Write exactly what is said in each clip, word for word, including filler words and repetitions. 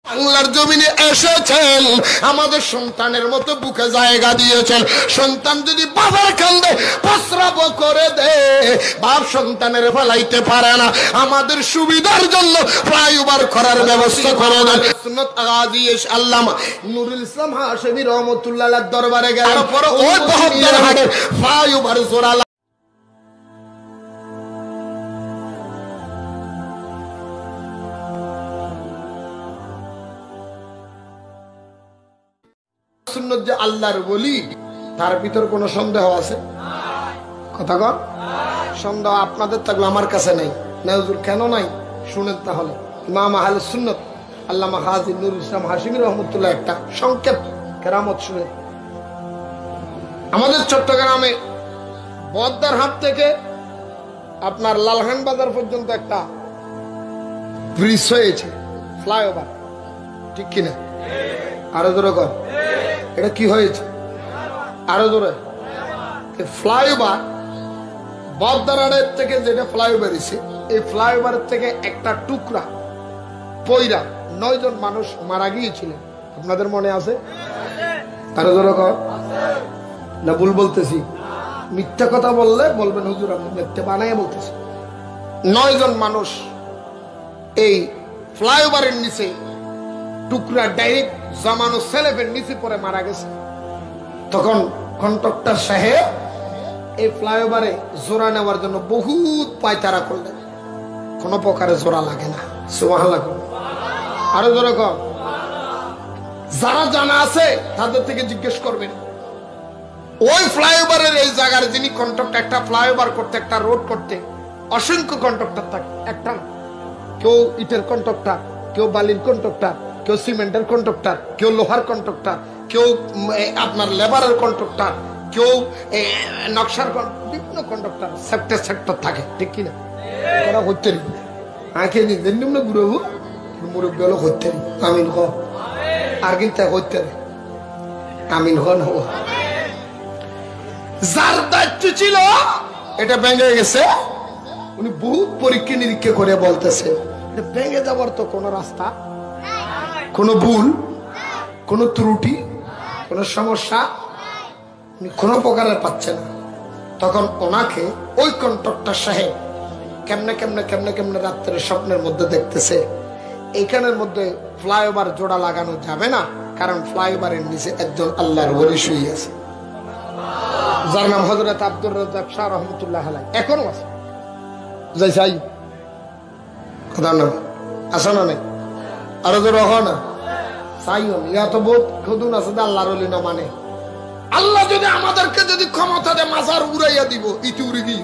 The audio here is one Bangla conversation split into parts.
বাংলার জমিনে এসেছেন, আমাদের সন্তানের মতো বুকে জায়গা দিয়েছেন। সন্তান যদি বাবার কান্দে প্রস্রাব করে দেয়, বাপ সন্তানের ফেলাইতে পারে না, আমাদের সুবিধার জন্য ফ্লাইওভার করার ব্যবস্থা করে দেন। সুন্নত গাজী আল্লামা নুরুল ইসলাম হাশেমী রহমাতুল্লাহ আলাইহির দরবারে গেলেন, পরে ওই বহদ্দার হাটের ফ্লাইওভার জোড়া সুন্নত যে আল্লাহর বলি, তার ভিতর কোন সন্দেহ আছে? কথা কর, সন্দেহ আপনাদের থাকলে আমার কাছে নাই। না হুজুর কেন নাই? শুনেন তাহলে। ইমাম আহলে সুন্নত আল্লামা হাজী নুরুল ইসলাম হাশেমী রহমাতুল্লাহ একটা সংক্ষেপ কেরামত শুনে। আমাদের চট্টগ্রামে বহদ্দারহাট থেকে আপনার লালখান বাজার পর্যন্ত একটা ব্রিজ হয়েছে, ফ্লাইওভার, ঠিক কিনা? আরো জোরে কর, এটা কি হয়েছে? আরো জোরে। ফ্লাইওভার বহদ্দারহাটের থেকে যেটা ফ্লাইওভার এসে, এই ফ্লাইওভারের থেকে একটা টুকরা পয়রা নয় জন মানুষ মারা গিয়েছিলেন। আপনাদের মনে আছে? আরো জোরে কর। না ভুল বলতেছি? মিথ্যা কথা বললে বলবেন হুজুর আপনি মিথ্যা বানায় বলতেছি। নয় জন মানুষ এই ফ্লাইওভারের নিচে টুকরা ডাইরেক্ট জামানো সেলেফের নিচে পরে মারা গেছে। তখন কন্ট্রাক্টর সাহেব এই ফ্লাইওভারে জোড়া নেওয়ার জন্য বহুত পায়তারা করলেন, কোন প্রকারে জোড়া লাগে না। সুবহানাল্লাহ। আরো জোরে কর। যারা জানা আছে তাদের থেকে জিজ্ঞেস করবেন, ওই ফ্লাইওভারের এই জায়গার যিনি কন্ট্রাক্টর, একটা ফ্লাইওভার করতে, একটা রোড করতে অসংখ্য কন্ট্রাক্টর থাকে, একটা কেউ ইটের কন্ট্রাক্টর, কেউ বালির কন্ট্রাক্টর, কেউ সিমেন্টের কন্ট্রাক্টর, কেউ লোহার কন্ট্রাক্টর, কেউ আপনার লেবারের কন্ট্রাক্টর, কেউ নকশার, বিভিন্ন কন্ট্রাক্টর সেক্টর সেক্টর থাকে, ঠিক কিনা? ওরা হচ্ছে আঁকে নিজের নিম্ন গুরু মুরব্বী হলো হচ্ছে আমিন হ, আর কিন্তু হচ্ছে আমিন হন হব। যার দায়িত্ব ছিল এটা ভেঙে গেছে, উনি বহুত পরীক্ষা নিরীক্ষা করে বলতেছে এটা ভেঙে যাবার তো কোন রাস্তা, কোন ভুল, কোন ত্রুটি, কোন সমস্যা উনি কোন প্রকারের পাচ্ছে না। তখন ওনাকে ওই কন্ট্রাক্টর সাহেব কেমনে কেমনে কেমনে কেমনে রাত্রের স্বপ্নের মধ্যে দেখতেছে এইখানের মধ্যে ফ্লাইওভার জোড়া লাগানো যাবে না, কারণ ফ্লাইওভারের নিচে একজন আল্লাহর ওলি শুয়ে আছে, যার নাম হযরত আব্দুর রাজ্জাক শাহ রহমাতুল্লাহ আলাইহি। এখনো আছে, যাই যাই কথা না আসা না নাই। আরো তো রহ না চাইও ইয়া তো বহুত খুদুন আছে আল্লাহর ওলি না মানে। আল্লাহ যদি আমাদেরকে যদি ক্ষমতা দেয় মাজার উড়াইয়া দিব, ইতি উড়ি দিই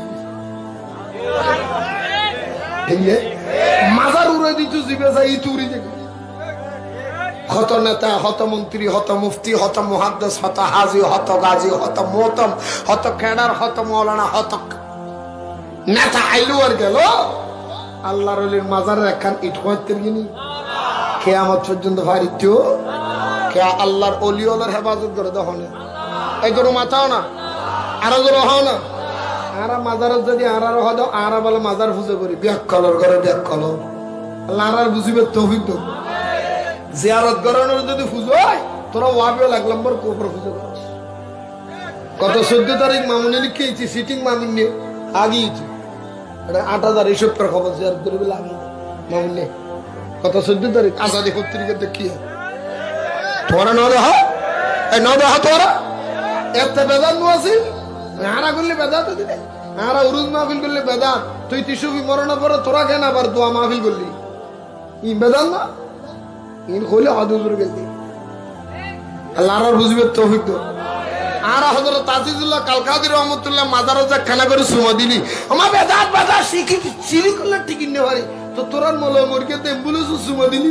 মাজার উড়াই দিত জিবে যাই ইতি উড়ি যাবে। হত নেতা, হত মন্ত্রী, হত মুফতি, হত মুহাদ্দিস, হত হাজি, হত গাজী, হত মোহতম, হত ক্যাডার, হত মাওলানা, হত নেতা আইলো আর গেল, আল্লাহর ওলির মাজারের একখান ইট হইতে গিনি কিয়ামত পর্যন্ত ভারিত কে আল্লাহর ওলি ওলার হেফাজত করে দহনে। এই গরু মাথাও না, আরো গরু হও না। আরা মাজারত যদি আরার হদ আরা বলে মাজার পুজো করি, ব্যাক কলর করে ব্যাক কলর আল্লাহ আরার বুঝিবে তৌফিক দাও। জিয়ারত করানোর যদি পুজো হয় তোরা ওয়াবিও লাগলাম বর কোপর পুজো করিস। গত চোদ্দ তারিখ মামুনি লিখেছি সিটিং মামুন নিয়ে আগিয়েছি আট হাজার এইসব খবর জিয়ারত করে বলে আগে মামুনি গত চোদ্দ তারিখ আজাদি পত্রিকা দেখি তোরা ন দেহ এই ন দেহ তোরা এত বেদান আছে আরা করলে বেদাত দিলে আরা উরুজ মাহফিল করলে বেদাত। তুই তিসুবি মরণের পরে তোরা কেন আবার দোয়া মাহফিল করলি? ই বেদান না ইন কইলে হদুর গেলি আল্লাহর বুঝবে তৌফিক দাও। আর হযরত তাজিজুল্লাহ কালকাদি রহমাতুল্লাহ মাজারে যা খানা করে সুমা দিলি আমার বেদাত বেদাত শিখি চিলি করলে ঠিক নে পারি তো তোরার মল মুরকে তে অ্যাম্বুলেন্স সুমা দিলি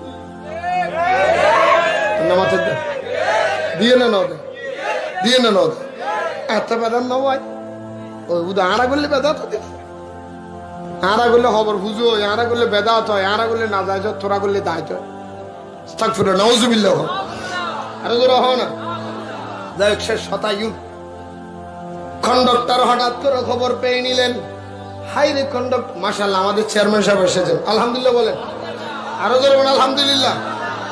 নামাজ দিয়ে না নদ দিয়ে না নদ এত বেদাত না ভাই। ওই উদা আরা করলে বেদাত হয়, আরা করলে খবর বুঝো, আরা করলে বেদাত হয়, আরা করলে না যায়, তোরা করলে দায়িত্ব হয়। আস্তাগফিরুল্লাহ নাউযুবিল্লাহ। আরে তোরা হও না যাই হোক। শেষ শতায়ু কন্ডাক্টর হঠাৎ করে খবর পেয়ে নিলেন, হাই রে কন্ডাক্টর, মাশাআল্লাহ আমাদের চেয়ারম্যান সাহেব এসেছেন, আলহামদুলিল্লাহ বলেন। আরো জোরে বলেন আলহামদুলিল্লাহ।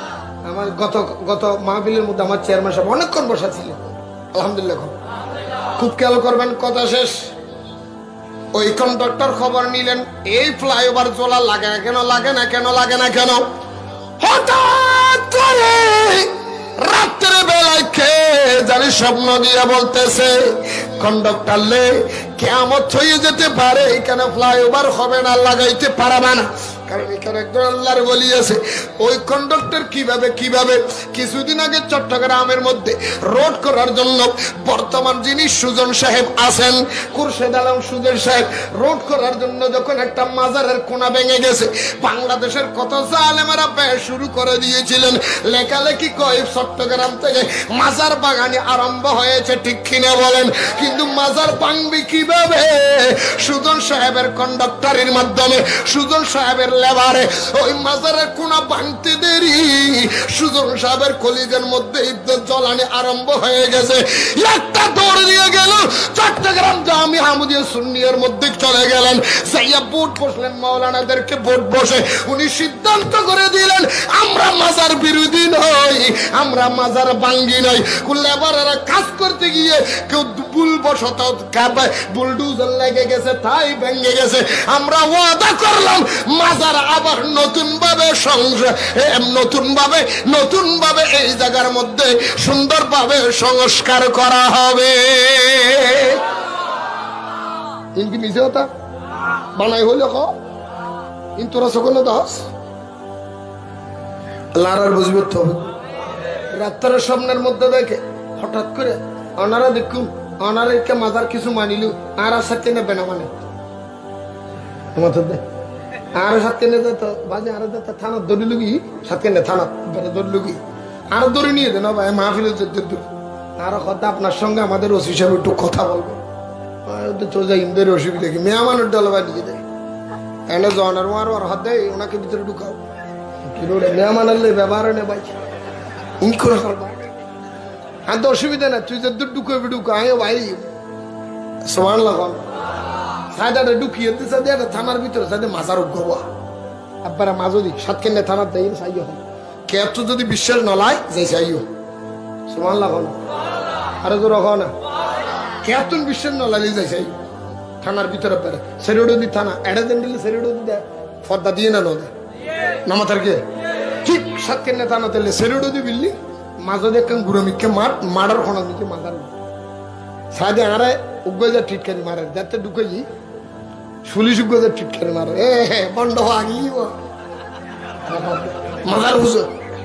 আমার গত গত মাহফিলের মধ্যে আমার চেয়ারম্যান সাহেব অনেকক্ষণ বসা ছিল আলহামদুলিল্লাহ খুব খেয়াল করবেন কথা শেষ ওই কন্ডাক্টর খবর নিলেন এই ফ্লাইওভার চলা লাগে না কেন লাগে না কেন লাগে না কেন হঠাৎ করে রাত্রে বেলায় খেয়ে জানি স্বপ্ন দিয়ে বলতেছে কন্ডাক্টর লে কিয়ামত হয়ে যেতে পারে এখানে ফ্লাইওভার হবে না লাগাইতে পারবে না কারণ এখানে একজন আল্লাহর ওলি আছে ওই কন্ডাক্টর কিভাবে কিভাবে কিছুদিন আগে চট্টগ্রামের মধ্যে রোড করার জন্য বর্তমান যিনি সুজন সাহেব আছেন খুরশেদ আলম সুজন সাহেব রোড করার জন্য যখন একটা মাজারের কোনা ভেঙে গেছে বাংলাদেশের কত জালেমেরা ব্যয় শুরু করে দিয়েছিলেন লেখালেখি কয় চট্টগ্রাম থেকে মাজার বাগানে আরম্ভ হয়েছে ঠিক কিনা বলেন কিন্তু মাজার ভাঙবে কিভাবে সুজন সাহেবের কন্ডাক্টরের মাধ্যমে সুজন সাহেবের লেবারে ওই মাজারের কোনা ভাঙতে দেরি সুজন সাহেবের কলিজের মধ্যে ইজ্জত জ্বলানি আরম্ভ হয়ে গেছে একটা দৌড় দিয়ে গেল চট্টগ্রাম জামি আহমদিয়া সুন্নিয়ার মধ্যে চলে গেলেন সাইয়া বোট বসলেন মাওলানাদেরকে বোট বসে উনি সিদ্ধান্ত করে দিলেন আমরা মাজার বিরোধী নই আমরা মাজার ভাঙ্গি নই লেবারেরা কাজ করতে গিয়ে কেউ ভুলবশত বুলডুজার লেগে গেছে তাই ভেঙে গেছে আমরা ওয়াদা করলাম মাজার আবার নতুন ভাবে নতুন ভাবে নতুন ভাবে এই জায়গার মধ্যে সুন্দর ভাবে সংস্কার করা হবে ইনকি মিছে হতা বানাই হইলে ক ইন্তরা সকলে দাস লারার বুঝবে তো রাত্রের স্বপ্নের মধ্যে দেখে হঠাৎ করে অনারা দেখুন অনারকে মাজার কিছু মানিল আর সাথে নেবে না মানে আর সাথে নে যেত বাজে আর থানা দৌড়ি লুগি সাথে নে থানা দৌড়ি লুগি আরো দৌড়ে নিয়ে দেন ভাই মাহফিল আরো কথা আপনার সঙ্গে আমাদের ওসি সাহেব একটু কথা বলবো চোজা ইন্দের অসুবিধা কি মেয়া মানুষ ডল বা দিয়ে দেয় এনে জনার মার আর হাত দেয় ওনাকে ভিতরে ঢুকাও কিন্তু মেয়া মানালে ব্যবহার নে ভাই ইন করে করবা আর তো অসুবিধা না তুই যদি ঢুকাবি ঢুকা আয় ভাই সমান লাগান সাইডাটা ঢুকিয়ে দিছে দিয়ে থানার ভিতরে সাইডে মাজার উঠবো আব্বারা মাঝো দিক সাত কেন্দ্রে থানার দেয় চাইও কে তো যদি বিশ্বাস নলায় যাই চাইও সমান লাগানো আরে তো রখ না কেতুন বিশ্বাস নলালে যাই চাই থানার ভিতরে পেরে সেরিডো দি থানা এড়ে দেন দিলে সেরিডো দি দেয় ফর্দা দিয়ে না নদে নামাতার কে ঠিক সাত কেন্দ্রে থানা তেলে সেরিডো দি বিল্লি মাঝো দেখেন গুরমিকে মার মার্ডার খোনা দিকে মাজার সাইডে আরে উগ্গজা টিটকারি মারে যাতে ঢুকেছি পুলিশ উগ্গজা টিটকারি মারে এ বন্ধ আগি মাজার হুজো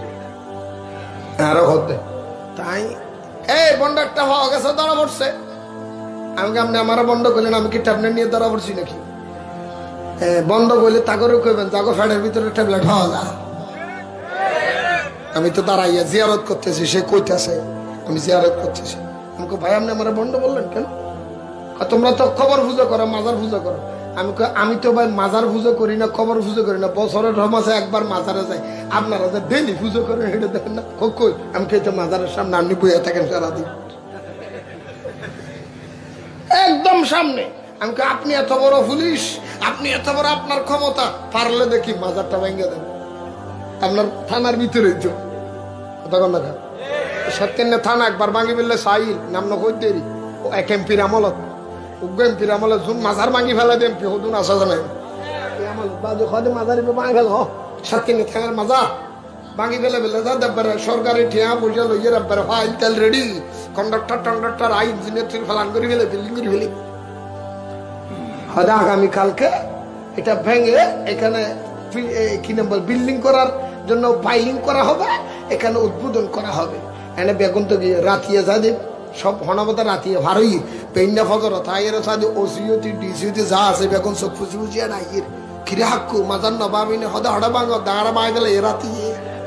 আরো হতে তাই এই বন্ধ একটা হওয়া গেছে ধরা পড়ছে আমি আপনি আমার বন্ধ করলেন আমি কি ট্যাবলেট নিয়ে ধরা পড়ছি নাকি বন্ধ করলে তাগরে কইবেন তাগো ফ্যানের ভিতরে ট্যাবলেট হওয়া যায় আমি তো দাঁড়াইয়া জিয়ারত করতেছি সে কইতেছে আমি জিয়ারত করতেছি আমাকে ভাই আপনি আমার বন্ধ বললেন কেন তোমরা তো খবর পুজো করো মাজার পুজো করো আমি আমি তো ভাই মাজার পুজো করি না খবর পুজো করি না বছরের মাসে একবার মাজারে যাই আপনারা যে ডেলি পুজো করেন এটা দেখেন না কই আমি কে তো মাজারের সামনে আপনি বইয়া থাকেন সারাদিন একদম সামনে আমি আপনি এত বড় পুলিশ আপনি এত বড় আপনার ক্ষমতা পারলে দেখি মাজারটা ভেঙে দেন আপনার থানার ভিতরে তো কথা কন না সত্যেন থানা একবার ভাঙি ফেললে সাইল নাম না কই দেরি ও এক এমপির আমলত উগ্র এমপির আমলত জুন মাজার ভাঙি ফেলে দেন এমপি হদুন আসা জানাই আমলত বাজে খদে মাজার ভাঙি ফেল সত্যেন থানার মাজার ভাঙি ফেলে ফেলে যা দেবরে সরকারি ঠিয়া পয়সা লইয়ে দেবরে ফাইল তেল রেডি কন্ডাক্টর টন্ডাক্টর আই ইঞ্জিনিয়ার থেকে ফেলান করে ফেলে বিল্ডিং করে ফেলি হয়তো আগামীকালকে এটা ভেঙে এখানে কি নাম বল বিল্ডিং করার জন্য পাইলিং করা হবে এখানে উদ্বোধন করা হবে এনে বেগুন তো গিয়ে রাতিয়ে যা দেব সব হনাবতা রাতিয়ে ভারই পেন্ডা ফজর তাইয়ের সাথে ওসিওতি ডিসিওতি যা আছে বেগুন সব ফুসি ফুসিয়া নাই কিরে হাক্কু মাজার নবাবিনে হদা হড়া ভাঙ দাঁড়া বাই গেলে এ রাতিয়ে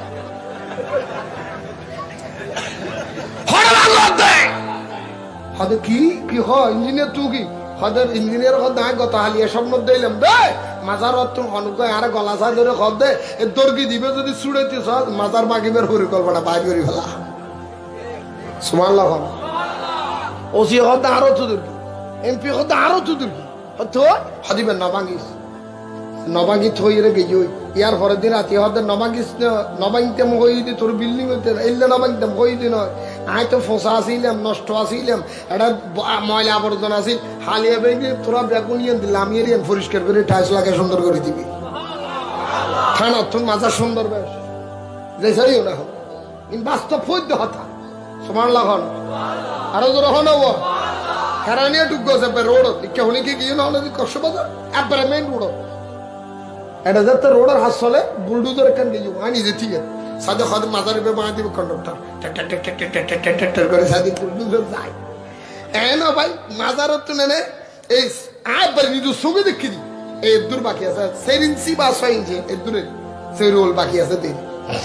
হদে কি কি হ ইঞ্জিনিয়ার তুই কি হদের ইঞ্জিনিয়ার হদ না গত হালিয়া স্বপ্ন দিলাম দে মাজার তুমি অনুকয় আর গলা চা ধরে হদ দে এ দর্গি দিবে যদি ছুড়াইতে মাজার মাগিবের পরিকল্পনা বাইর করি ফেলা সুবহানাল্লাহ ওসি হদ আরো তো দুর্গি এমপি হদ আরো তো দুর্গি হদ হদিবেন না ভাঙিস নবাঙ্গি থই রে গেই ইয়ার পরের দিন রাতে হতে নবাঙ্গি নবাঙ্গিতে হই দি তোর বিল্ডিং হইতে এলে নবাঙ্গিতে হই দি নয় আই তো ফোসা আসিলাম নষ্ট আসিলাম এটা ময়লা আবর্জনা আসিল হালিয়া বেগে তোরা বেগুন ইয়ে দিলাম ইয়ে পরিষ্কার করে টাইলস লাগিয়ে সুন্দর করে দিবি থানা তুমি মাজার সুন্দর বেশ যে সারিও না হোক কিন্তু বাস্তব ফৈদ্য হতা সমান লাখন আরো তো রহন হবো কারণিয়া ঢুক গেছে রোড কেহনি কি গিয়ে না হলে কষ্ট বাজার একবারে মেইন রোড এটা যাতে রোডের হাত চলে বুলডুজার এখান দিয়ে যাবো আনি যে ঠিক আছে সাদে খাদে মাথার উপরে বাঁধা দিব কন্ডাক্টর করে সাদে বুলডুজার যায় এ না ভাই মাজারত তো নেনে এই একবার নিজে ছবি দেখি দি এই দূর বাকি আছে চার ইঞ্চি বা ছয় ইঞ্চি এই দূরে সেই রোল বাকি আছে দিন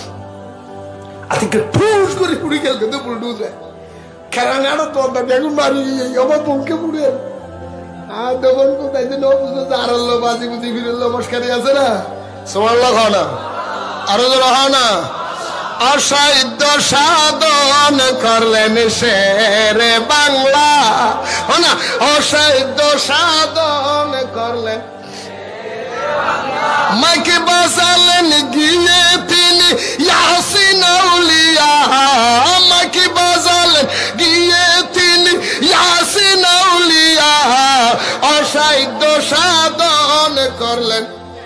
আজকে ঠুস করে পুড়ে গেল কিন্তু বুলডুজার খেলানাটা তো বেগুন মারি আমার পক্ষে পুড়ে আর তখন কোথায় যে আরল্য বাজি বুঝি ফিরল মস্কারি আছে না সমান খাও না আরো জোর হও না অসাধ্য সাধন করলেন শেরে বাংলা না অসাধ্য সাধন করলেন মাকে বাঁচালেন গিয়ে তিনি ইয়াসিন আউলিয়া মাকে বাঁচালেন গিয়ে তিনি ইয়াসিন আউলিয়া অসাধ্য সাধন করলেন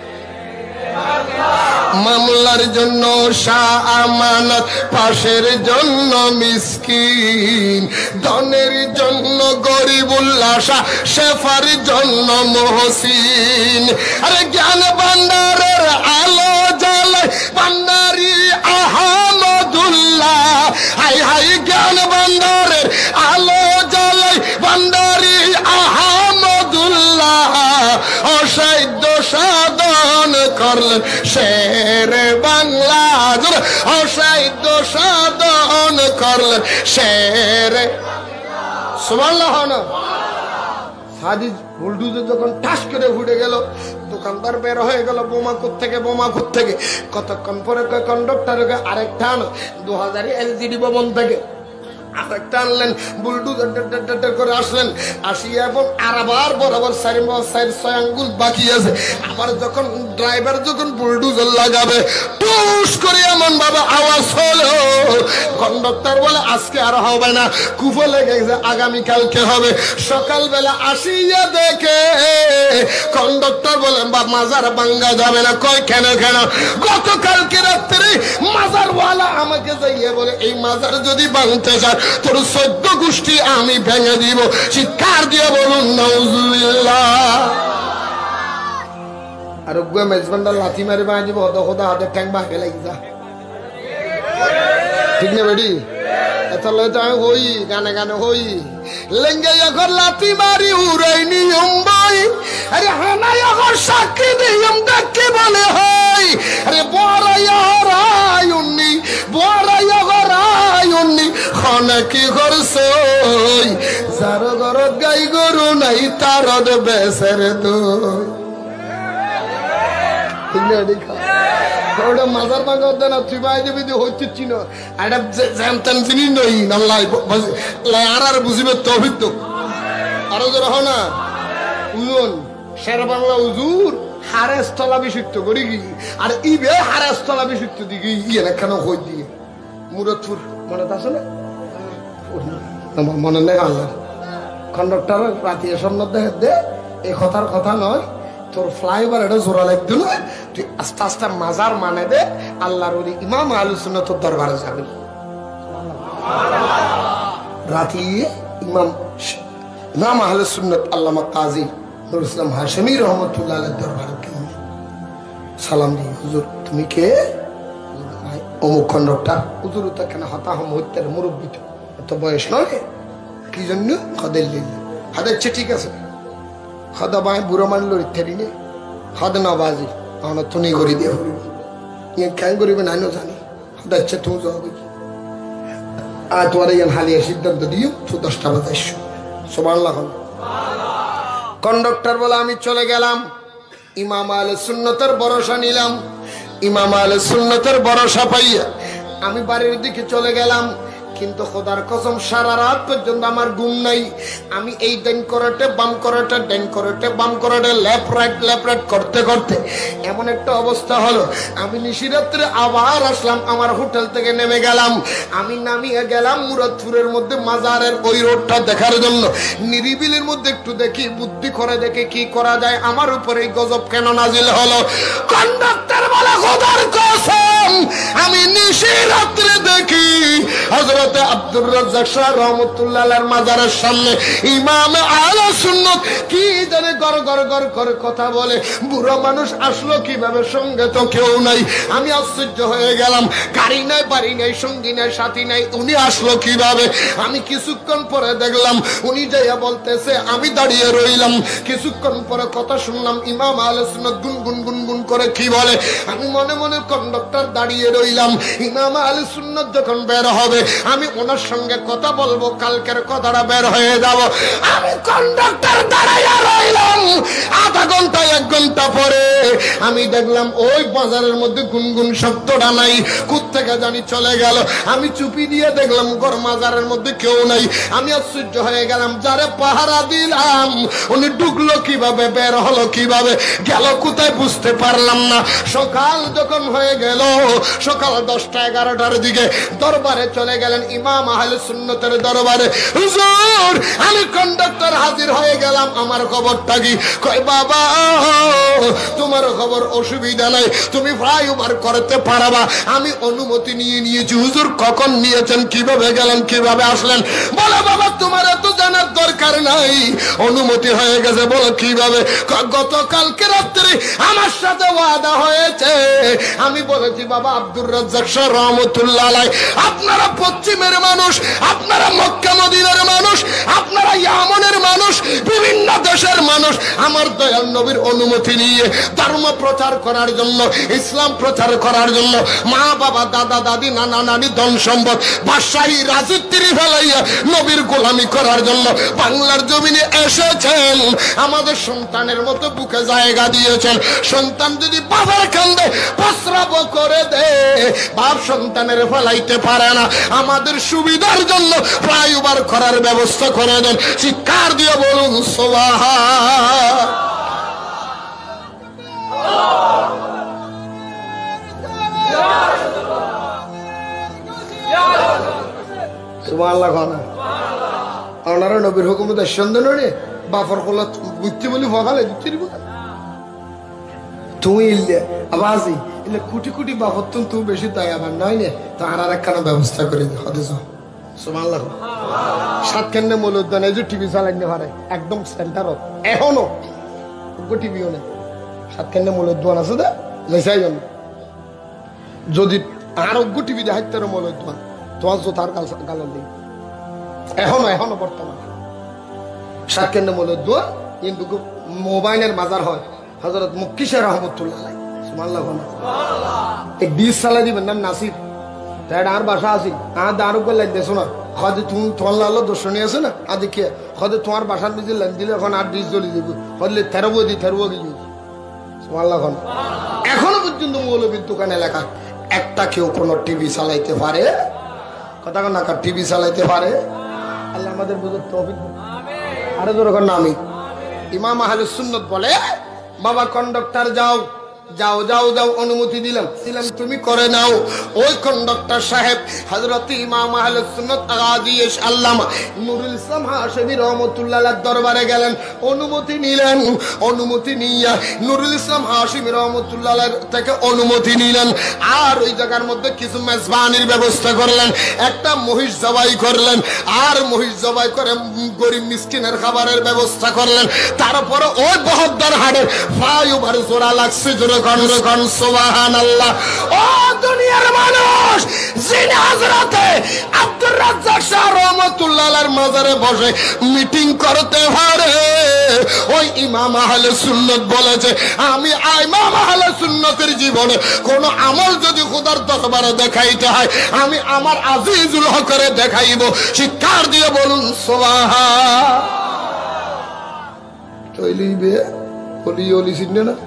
মামলার জন্য শাহ আমানত পাশের জন্য মিসকিন ধনের জন্য গরিবুল্লাহ শাহ শেফার জন্য মহসিন আরে জ্ঞান ভান্ডারের আলো জ্বালায় ভান্ডারি আহমদুল্লাহ হাই হাই জ্ঞান ভান্ডারের আলো জ্বালায় ভান্ডারি আহমদুল্লাহ অসাধ্য সাধন করলেন শেরে বাংলা অসাধ্য সাধন করলেন শেরে সুবহানাল্লাহ না সাদি বুলডুজার যখন ঠাস করে ফুটে গেল দোকানদার বের হয়ে গেল বোমা থেকে বোমা থেকে কতক্ষণ পরে কন্ডাক্টর আরেকটা আনো দু হাজার এলজিডি ভবন থেকে আরেকটা আনলেন বুলডুজার করে আসলেন আসিয়া এবং আর আবার বরাবর চারি চার ছয় আঙ্গুল বাকি আছে আবার যখন ড্রাইভার যখন বুলডুজার লাগাবে টুস করে এমন ভাবে আওয়াজ হলো কন্ডাক্টর বলে আজকে আর হবে না কুফো লেগে গেছে আগামীকালকে হবে সকালবেলা আসিয়া দেখে কন্ডাক্টর বলে মাজার ভাঙ্গা যাবে না কয় কেন কেন গতকালকে রাত্রে মাজারওয়ালা আমাকে যাইয়ে বলে এই মাজার যদি ভাঙতে চায় তোর চোদ্দ গোষ্ঠী আমি ভেঙে দিব চিৎকার দিয়ে বলুন নাউজুবিল্লাহ আর গুয়া মেজবান্ডার লাথি মারি বাঁধ দিব হদ হদা হাতের ঠ্যাং ভাঙে লাগি যা ঠিক না বেডি এত লয় আমি হই গানে গানে হই লেঙ্গে এখন লাথি মারি উড়াই নিয়ম বই আরে হানাই এখন সাক্ষী নিয়ম দেখে বলে হই আরে বড়াই হরাই উন্নি বড়াই হরাই উন্নি খনে কি করছই যার ঘরত গাই গরু নাই তারত বেসের দই ঠিক না দেখা ওটা মাজার ভাঙা হতো না তুই ভাই দেবি হচ্ছে চিনো এটা জানতেন চিনি নই লাই আর আর বুঝিবে তৌফিক তো আরো যে রহ না উজন শের বাংলা উজুর হারে স্থলাভিষিক্ত করি কি আর ইবে হারে স্থলাভিষিক্ত দিকে ইয়ে না কেন হই দিয়ে মুরতপুর মনে আছে না মনে নেই আল্লাহ কন্ডাক্টর রাতে সন্ন্যত দেখে দে এই কথার কথা নয় তোর ফ্লাইওভার এটা জোড়া লাগতো না তুই আস্তে আস্তে মাজার মানে দে আল্লাহর ওলি ইমাম আহলুস সুন্নাত তোর দরবারে যাবে রাতে ইমাম ইমাম আহলুস সুন্নাত আল্লামা কাজী নুরুল ইসলাম হাশেমি রহমাতুল্লাহ আলাইহির দরবারে গেলেন সালাম দিয়ে হুজুর তুমি কে অমুক কন্ডাক্টর হুজুর তো কেন হতা হম হইতে মুরব্বী তো এত বয়স নয় কি জন্য হদের লিল্লাহ হাদের ঠিক আছে খাদা বাই বুড়ো মানলো ইত্যাদি নেই খাদ না বাজি আমরা তো নেই করি দিয়ে হরিব ইয়ে কেন করিবে নাইও জানি খাদা ইচ্ছে তুমি যাও আর তোমার ইয়ান হালিয়া সিদ্ধান্ত দিও তো দশটা বাজে এসো সুবহানাল্লাহ কন্ডাক্টর বলে আমি চলে গেলাম ইমাম আহলে সুন্নতের ভরসা নিলাম ইমাম আহলে সুন্নতের ভরসা পাইয়া আমি বাড়ির দিকে চলে গেলাম কিন্তু খোদার কসম সারা রাত পর্যন্ত আমার ঘুম নাই। আমি এই ডান করাটে বাম করাটে ডান করাটে বাম karate left right left right করতে করতে এমন একটা অবস্থা হলো, আমি নিশিরাত্রে আবার আসলাম, আমার হোটেল থেকে নেমে গেলাম। আমি নামিয়ে গেলাম মুরাদপুরের মধ্যে মাজারের ওই রোডটা দেখার জন্য। নিরিবিলির মধ্যে একটু দেখি, বুদ্ধি করে দেখে কি করা যায়। আমার উপরে এই গজব কেন নাজিল হলো? কন্ডাক্টর বলে খোদার কসম আমি নিশিরাত্রে দেখি হযরত আব্দুর রাজ্জাক শাহ রহমাতুল্লাহ আলাইহির মাজারের সামনে ইমাম আহলে সুন্নাত কি জানে গর গর গর করে কথা বলে। বুড়ো মানুষ আসলো কিভাবে, সঙ্গে তো কেউ নাই। আমি আশ্চর্য হয়ে গেলাম, গাড়ি নাই বাড়ি নাই সঙ্গী নাই সাথী নাই, উনি আসলো কিভাবে? আমি কিছুক্ষণ পরে দেখলাম উনি যাইয়া বলতেছে, আমি দাঁড়িয়ে রইলাম। কিছুক্ষণ পরে কথা শুনলাম ইমাম আহলে সুন্নাত গুনগুন গুনগুন করে কি বলে। আমি মনে মনে কন্ডাক্টর দাঁড়িয়ে রইলাম। ইমাম আহলে সুন্নাত যখন বের হবে আমি ওনার সঙ্গে কথা বলবো, কালকের কথাটা বের হয়ে যাব। আমি কন্ডাক্টর দাঁড়াইয়া রইলাম। আধা ঘন্টা এক ঘন্টা পরে আমি দেখলাম ওই বাজারের মধ্যে গুনগুন শব্দটা নাই, কোত্থেকে জানি চলে গেল। আমি চুপি দিয়ে দেখলাম ঘর মাজারের মধ্যে কেউ নাই। আমি আশ্চর্য হয়ে গেলাম, যারে পাহারা দিলাম উনি ঢুকলো কিভাবে, বের হলো কিভাবে, গেল কোথায় বুঝতে পারলাম না। সকাল যখন হয়ে গেল, সকাল দশটা এগারোটার দিকে দরবারে চলে গেলেন ইমাম আহলে সুন্নতের দরবারে। হুজুর আমি কন্ডাক্টর হাজির হয়ে গেলাম, আমার খবরটা কি? কয় বাবা তোমার খবর অসুবিধা নাই, তুমি ফ্লাইওভার করতে পারবা। আমি অনুমতি নিয়ে নিয়েছি। হুজুর কখন নিয়েছেন, কিভাবে গেলেন, কিভাবে আসলেন? বলে বাবা তোমার এত জানার দরকার নাই, অনুমতি হয়ে গেছে। বলো কিভাবে? গতকালকে রাত্রে আমার সাথে ওয়াদা হয়েছে। আমি বলেছি বাবা আব্দুর রাজ্জাক শাহ রহমাতুল্লাহ আলাইহি, আপনারা পশ্চিমের মানুষ, আপনারা মক্কা মদিনার মানুষ, আপনারা ইয়ামানের মানুষ, বিভিন্ন দেশের মানুষ, আমার দয়াল নবীর অনুমতি নিয়ে ধর্ম প্রচার করার জন্য, ইসলাম প্রচার করার জন্য, মা বাবা দাদা দাদি নানা নানি ধন সম্পদ বাদশাহী রাজত্বের ফেলাইয়া নবীর গোলামি করার জন্য বাংলার জমিনে এসেছেন। আমাদের সন্তানের মতো বুকে জায়গা দিয়েছেন। সন্তান যদি বাবার কান্দে প্রস্রাব করে দে, বাপ সন্তানের ফেলাইতে পারে না। আমাদের সুবিধার জন্য ফ্লাইওভার করার ব্যবস্থা করে দেন। চিৎকার দিয়ে বলুন সুবহান। সুবহানাল্লাহ খানা আপনারা নবীর হুকুমত সন্দেহ রে বাফর কলা বুঝতে বলি ফগালে দিতে দিব তুই ইল্লে আবাজি ইল্লে কোটি কোটি বাফর তুমি তুমি বেশি তাই আমার নয় নে তো আর একখানা ব্যবস্থা করে দিই হদিস সুবহানাল্লাহ। সাত কেন্দ্রে মূলদান এই যে টিভি চালাইতে পারে একদম সেন্টারত এখনো টিভিও নেই। সাত কেন্দ্রে মূলদান আছে দে লেসাই জন্য যদি আরোগ্য টিভি দেখাই তার মূলদান তোমার জোতার গাল গালার দিই এখনো এখনো বর্তমানে সাত কেন্দ্রে মূলদান কিন্তু মোবাইলের বাজার হয় হযরত মক্কি শাহ রহমাতুল্লাহ আলাইহি সুবহানাল্লাহ। এক ডিশ চালাই দিবেন নাম নাসির তাই আর বাসা আছি আর দারু করলে দেছো না হয়তো তুমি তোমার লাল দর্শনী আছে না আর দেখিয়ে হয়তো তোমার বাসার নিজে লাইন দিলে এখন আর ডিশ জ্বলি দিব হলে থেরবো দি থেরবো গিয়ে সুবহানাল্লাহ। এখনো পর্যন্ত মৌলবীর দোকান এলাকা একটা কেউ কোনো টিভি চালাইতে পারে কথা না কার টিভি চালাইতে পারে আল্লাহ আমাদের বুঝুর তৌফিক আরে যখন নামি ইমাম আহলে সুন্নাত বলে বাবা কন্ডাক্টর যাও যাও যাও যাও অনুমতি দিলাম দিলাম তুমি করে নাও। ওই কন্ডাক্টর সাহেব হযরত ইমাম আহলে সুন্নাত গাজী আল্লামা নুরুল ইসলাম হাশিমি রাহমাতুল্লাহ আলাইহির দরবারে গেলেন, অনুমতি নিলেন। অনুমতি নিয়ে নুরুল ইসলাম হাশিমি রাহমাতুল্লাহ আলাইহির থেকে অনুমতি নিলেন। আর ওই জায়গার মধ্যে কিছু মেজবানির ব্যবস্থা করলেন, একটা মহিষ জবাই করলেন, আর মহিষ জবাই করে গরিব মিসকিনের খাবারের ব্যবস্থা করলেন। তারপরে ওই বহদ্দার হাড়ের ফ্লাইওভার জোড়া লাগছে সুবহানাল্লাহ। ও দুনিয়ার মানুষ যিনি হযরতে আব্দুর রাজ্জাক শাহ রহমাতুল্লাহ আলাইহির মাজারে বসে মিটিং করতে পারে ওই ইমাম আহলে সুন্নাত বলেছে আমি ইমাম আহলে সুন্নাতের জীবনে কোন আমল যদি খোদার দরবারে দেখাইতে হয় আমি আমার আজিজুল হকরে দেখাইব। চিৎকার দিয়ে বলুন সুবহান। চলিবে বলি ওলি চিনে না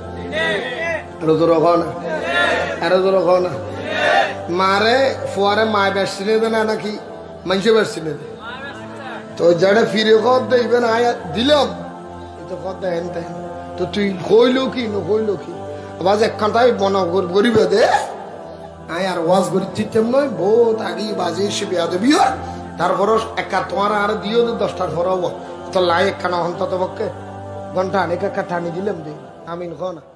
মারে ফুয়ারে মায় বেসছিনে না নাকি মানুষে পারছি না তো যারা ফিরে কর দেবেন আয়া দিলাম তো কর দেন তাই তো তুই কইলো কি ন কইলো কি আবার একখানটাই মনে গরিবে দে আয় আর ওয়াজ করি চিতেম নয় বহুত আগে বাজে এসে বিয়া দেবি তারপরও একা তোমার আর দিও দশটার পর হবো তো লাই একখানা অন্তত পক্ষে ঘন্টা অনেক একটা টানি দিলাম দে আমিন খ না